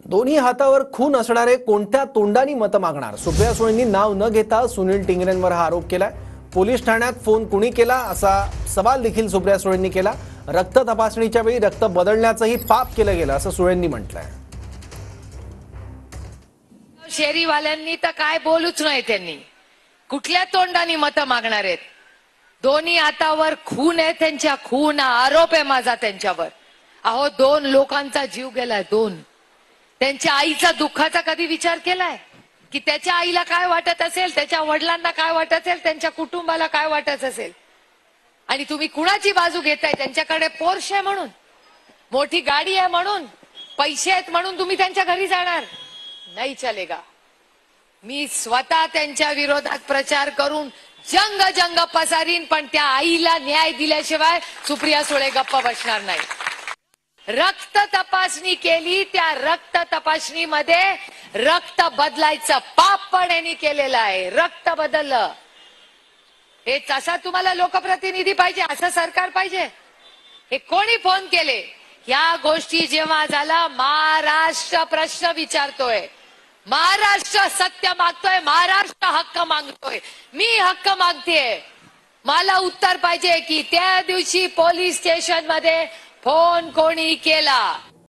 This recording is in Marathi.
दोन्ही हातावर खून असणारे कोणत्या तोंडानी मतं मागणार? सुप्रिया सुळेंनी नाव न घेता सुनील टिंगरेंवर हा आरोप केलाय. पोलीस ठाण्यात फोन कुणी केला असा सवाल देखील सुप्रिया सुळेंनी केला. रक्त तपासणीच्या वेळी रक्त बदलण्याचंही पाप केलं गेलं असं सुळेंनी म्हटलंय. शेरीवाल्यांनी तर काय बोलूच नाही. त्यांनी कुठल्या तोंडानी मतं मागणार आहेत? दोन्ही हातावर खून आहे त्यांच्या. खून आरोप आहे माझा त्यांच्यावर. अहो, 2 लोकांचा जीव गेलाय. 2. त्यांच्या आईचा दुःखाचा कधी विचार केलाय की त्याच्या आईला काय वाटत असेल, त्याच्या वडिलांना काय वाटत असेल, त्यांच्या कुटुंबाला काय वाटत असेल? आणि तुम्ही कुणाची बाजू घेताय? त्यांच्याकडे पोर्श आहे म्हणून, मोठी गाडी आहे म्हणून, पैसे आहेत म्हणून तुम्ही त्यांच्या घरी जाणार नाही? चलेगा. मी स्वतः त्यांच्या विरोधात प्रचार करून जंग पसारीन, पण त्या आईला न्याय दिल्याशिवाय सुप्रिया सुळे गप्प बसणार नाही. रक्त तपासणी केली, त्या रक्त तपासणीमध्ये रक्त बदलायचं पाप पण यांनी केलेलं आहे. रक्त बदललं. हे तसा तुम्हाला लोकप्रतिनिधी पाहिजे? असं सरकार पाहिजे? हे कोणी फोन केले? या गोष्टी जेव्हा झाला, महाराष्ट्र प्रश्न विचारतोय, महाराष्ट्र सत्य मागतोय, महाराष्ट्र हक्क मागतोय. मी हक्क मागतेय. मला उत्तर पाहिजे की त्या दिवशी पोलीस स्टेशन मध्ये फोन कोणी केला.